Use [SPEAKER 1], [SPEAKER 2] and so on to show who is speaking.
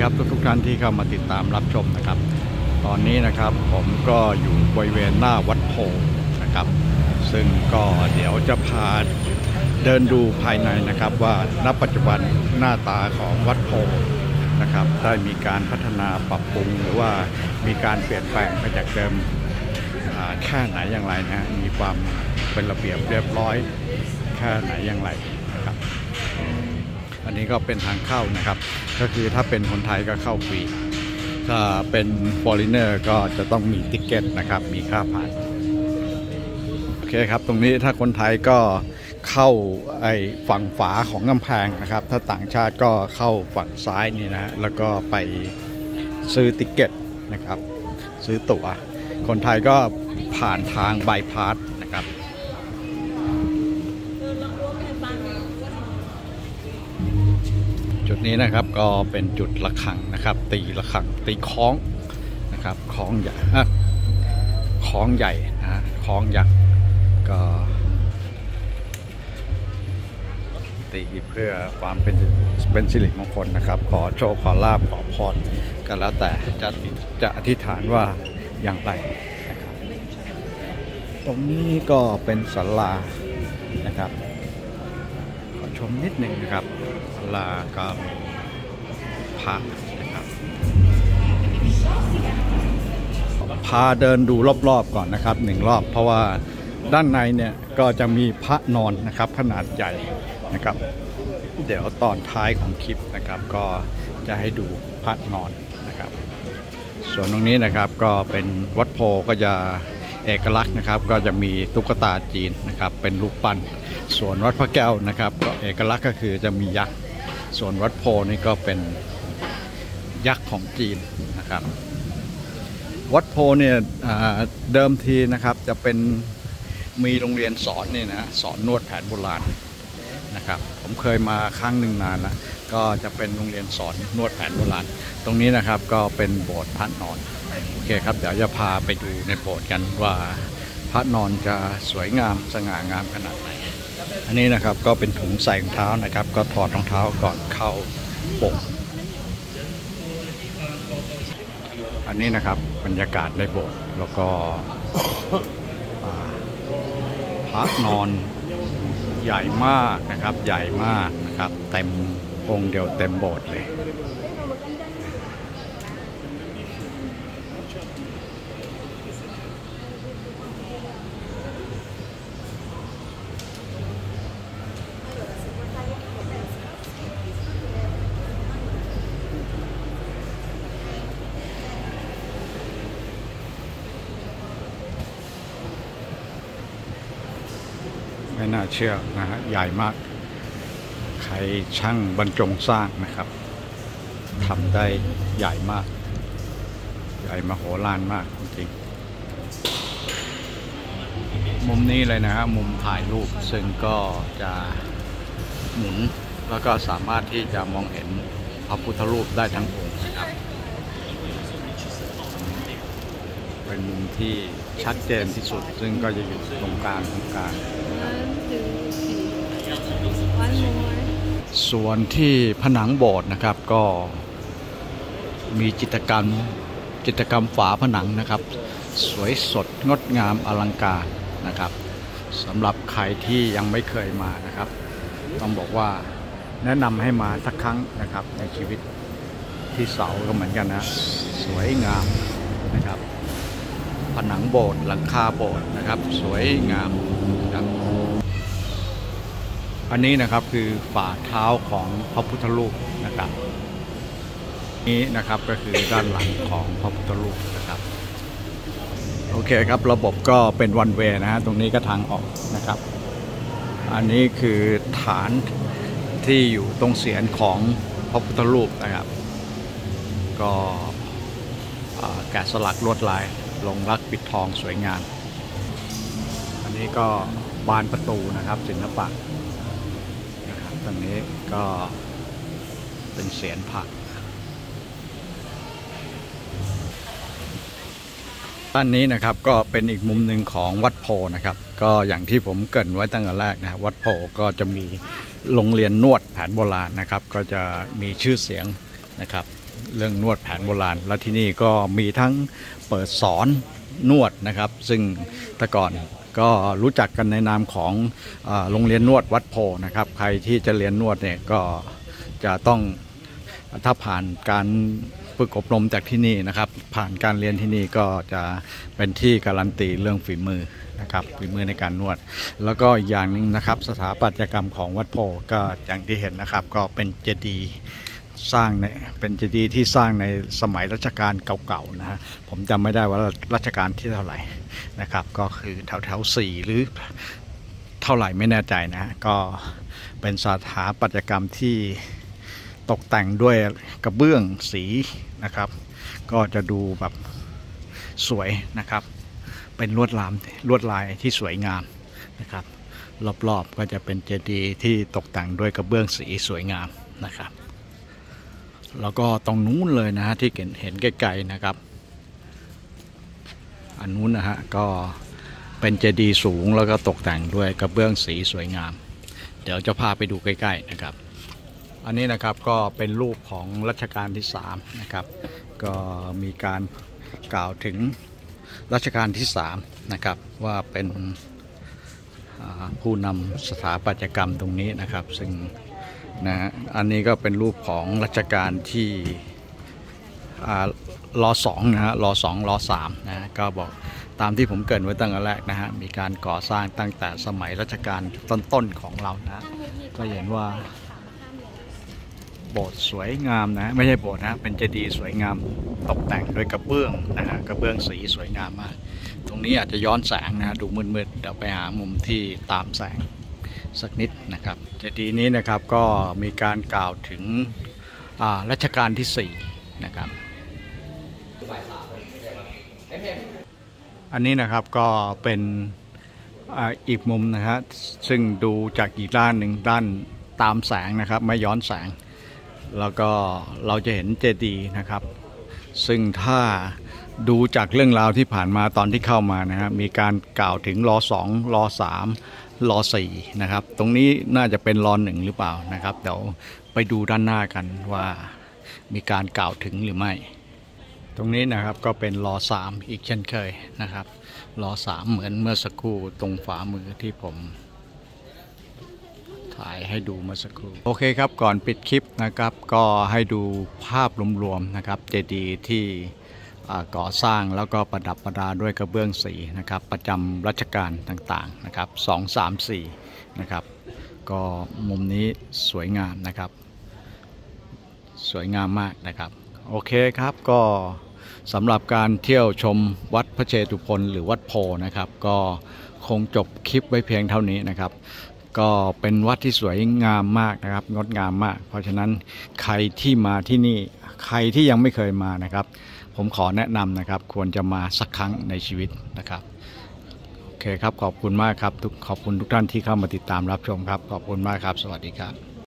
[SPEAKER 1] ครับทุกท่านที่เข้ามาติดตามรับชมนะครับตอนนี้นะครับผมก็อยู่บริเวณหน้าวัดโพนะครับซึ่งก็เดี๋ยวจะพาเดินดูภายในนะครับว่าณปัจจุบันหน้าตาของวัดโพนะครับได้มีการพัฒนาปรับปรุงหรือว่ามีการเปลี่ยนแปลงไปจากเดิมแค่ไหนอย่างไรนะมีความเป็นระเบียบเรียบร้อยแค่ไหนอย่างไรนะครับอันนี้ก็เป็นทางเข้านะครับก็คือถ้าเป็นคนไทยก็เข้าฟรีถ้าเป็น foreigner ก็จะต้องมีติ๊กเก็ตนะครับมีค่าผ่านโอเคครับตรงนี้ถ้าคนไทยก็เข้าไอ้ฝั่งฝาของกำแพงนะครับถ้าต่างชาติก็เข้าฝั่งซ้ายนี่นะแล้วก็ไปซื้อติ๊กเก็ตนะครับซื้อตั๋วคนไทยก็ผ่านทางบายพาสนะครับจุดนี้นะครับก็เป็นจุดระฆังนะครับตีระฆังตีคล้องนะครับคล้องใหญ่คล้องใหญ่นะคล้องยักษ์ก็ตีเพื่อความเป็นสิริมงคลนะครับขอโชคขอลาภขอพรก็แล้วแต่จะอธิษฐานว่าอย่างไรนะครับตรงนี้ก็เป็นศาลานะครับขอชมนิดหนึ่งนะครับศาลาก็พระนะครับพาเดินดูรอบๆก่อนนะครับ1 รอบเพราะว่าด้านในเนี่ยก็จะมีพระนอนนะครับขนาดใหญ่นะครับเดี๋ยวตอนท้ายของคลิปนะครับก็จะให้ดูพระนอนนะครับส่วนตรงนี้นะครับก็เป็นวัดโพก็จะเอกลักษณ์นะครับก็จะมีตุ๊กตาจีนนะครับเป็นรูปปั้นส่วนวัดพระแก้วนะครับก็เอกลักษณ์ก็คือจะมียักษ์ส่วนวัดโพนี่ก็เป็นยักษ์ของจีนนะครับวัดโพเนี่ยเดิมทีนะครับจะเป็นมีโรงเรียนสอนนี่นะสอนนวดแผนโบราณนะครับผมเคยมาครั้งหนึ่งนานแล้วก็จะเป็นโรงเรียนสอนนวดแผนโบราณตรงนี้นะครับก็เป็นโบสถ์พระนอนโอเคครับเดี๋ยวจะพาไปดูในโบสถ์กันว่าพระนอนจะสวยงามสง่างามขนาดไหนอันนี้นะครับก็เป็นถุงใส่รองเท้านะครับก็ถอดรองเท้าก่อนเข้าโบสถ์อันนี้นะครับบรรยากาศในโบสถ์แล้วก็พระนอนใหญ่มากนะครับใหญ่มากนะครับเต็มองค์เดียวเต็มโบสถ์เลยไม่น่าเชื่อนะฮะใหญ่มากใครช่างบรรจงสร้างนะครับทำได้ใหญ่มากใหญ่มโหฬารมากจริงมุมนี้เลยนะฮะมุมถ่ายรูปซึ่งก็จะหมุนแล้วก็สามารถที่จะมองเห็นพระพุทธรูปได้ทั้งองค์นะครับเป็นมุมที่ชัดเจนที่สุดซึ่งก็จะอยู่ตรงกลางส่วนที่ผนังโบสถ์นะครับก็มีจิตรกรรมฝาผนังนะครับสวยสดงดงามอลังการนะครับสำหรับใครที่ยังไม่เคยมานะครับต้องบอกว่าแนะนำให้มาสักครั้งนะครับในชีวิตที่เสาก็เหมือนกันนะสวยงามนะครับผนังโบสถ์หลังคาโบสถ์นะครับสวยงามนะครับอันนี้นะครับคือฝ่าเท้าของพระพุทธรูปนะครับนี้นะครับก็คือด้านหลังของพระพุทธรูปนะครับโอเคครับระบบก็เป็นวันเวย์นะฮะตรงนี้ก็ทางออกนะครับอันนี้คือฐานที่อยู่ตรงเศียรของพระพุทธรูปนะครับก็แกะสลักลวดลายลงรักปิดทองสวยงามอันนี้ก็บานประตูนะครับศิลปะนะครับตรงนี้ก็เป็นเศียรพระด้านนี้นะครับก็เป็นอีกมุมหนึ่งของวัดโพนะครับก็อย่างที่ผมเกริ่นไว้ตั้งแต่แรกนะวัดโพก็จะมีโรงเรียนนวดแผนโบราณนะครับก็จะมีชื่อเสียงนะครับเรื่องนวดแผนโบราณแล้วที่นี่ก็มีทั้งเปิดสอนนวดนะครับซึ่งแต่ก่อนก็รู้จักกันในนามของโรงเรียนนวดวัดโพนะครับใครที่จะเรียนนวดเนี่ยก็จะต้องถ้าผ่านการฝึกอบรมจากที่นี่นะครับผ่านการเรียนที่นี่ก็จะเป็นที่การันตีเรื่องฝีมือนะครับฝีมือในการนวดแล้วก็อย่างหนึ่งนะครับสถาปัตยกรรมของวัดโพก็อย่างที่เห็นนะครับก็เป็นเจดีย์สร้างในเป็นเจดีย์ที่สร้างในสมัยรัชกาลเก่าๆนะฮะผมจำไม่ได้ว่ารัชกาลที่เท่าไหร่นะครับก็คือแถว4หรือเท่าไหร่ไม่แน่ใจนะก็เป็นสถาปัตยกรรมที่ตกแต่งด้วยกระเบื้องสีนะครับก็จะดูแบบสวยนะครับเป็นลวดลายที่สวยงามนะครับรอบๆก็จะเป็นเจดีย์ที่ตกแต่งด้วยกระเบื้องสีสวยงามนะครับแล้วก็ตรงนู้นเลยนะฮะที่เห็นไกลๆนะครับอันนู้นนะฮะก็เป็นเจดีย์สูงแล้วก็ตกแต่งด้วยกระเบื้องสีสวยงามเดี๋ยวจะพาไปดูใกล้ๆนะครับอันนี้นะครับก็เป็นรูปของรัชกาลที่3นะครับก็มีการกล่าวถึงรัชกาลที่3นะครับว่าเป็นผู้นำสถาปัตยกรรมตรงนี้นะครับซึ่งนะอันนี้ก็เป็นรูปของรัชกาลที่ร.2นะฮะร.2 ร.3นะก็บอกตามที่ผมเกริ่นไว้ตั้งแต่แรกนะฮะมีการก่อสร้างตั้งแต่สมัยรัชกาลต้นๆของเรานะก็เห็นว่าโบสถ์สวยงามนะไม่ใช่โบสถ์นะเป็นเจดีย์สวยงามตกแต่งด้วยกระเบื้องนะฮะกระเบื้องสีสวยงามมากตรงนี้อาจจะย้อนแสงนะดูมืดๆเดี๋ยวไปหามุมที่ตามแสงสักนิดนะครับเจดีย์นี้นะครับก็มีการกล่าวถึงรัชกาลที่4นะครับอันนี้นะครับก็เป็นอีกมุมนะฮะซึ่งดูจากอีกด้านหนึ่งด้านตามแสงนะครับไม่ย้อนแสงแล้วก็เราจะเห็นเจดีย์นะครับซึ่งถ้าดูจากเรื่องราวที่ผ่านมาตอนที่เข้ามานะฮะมีการกล่าวถึงร.2 ร.3 ร.4นะครับตรงนี้น่าจะเป็นร.1หรือเปล่านะครับเดี๋ยวไปดูด้านหน้ากันว่ามีการกล่าวถึงหรือไม่ตรงนี้นะครับก็เป็นร.3อีกเช่นเคยนะครับร.3เหมือนเมื่อสักครู่ตรงฝามือที่ผมถ่ายให้ดูเมื่อสักครู่โอเคครับก่อนปิดคลิปนะครับก็ให้ดูภาพรวมๆนะครับเจดีย์ที่ก่อสร้างแล้วก็ประดับประดาด้วยกระเบื้องสีนะครับประจำรัชกาลต่างๆนะครับ2 3 4นะครับก็มุมนี้สวยงามนะครับสวยงามมากนะครับโอเคครับก็สำหรับการเที่ยวชมวัดพระเชตุพนหรือวัดโพนะครับก็คงจบคลิปไว้เพียงเท่านี้นะครับก็เป็นวัดที่สวยงามมากนะครับงดงามมากเพราะฉะนั้นใครที่มาที่นี่ใครที่ยังไม่เคยมานะครับผมขอแนะนำนะครับควรจะมาสักครั้งในชีวิตนะครับโอเคครับขอบคุณมากครับขอบคุณทุกท่านที่เข้ามาติดตามรับชมครับขอบคุณมากครับสวัสดีครับ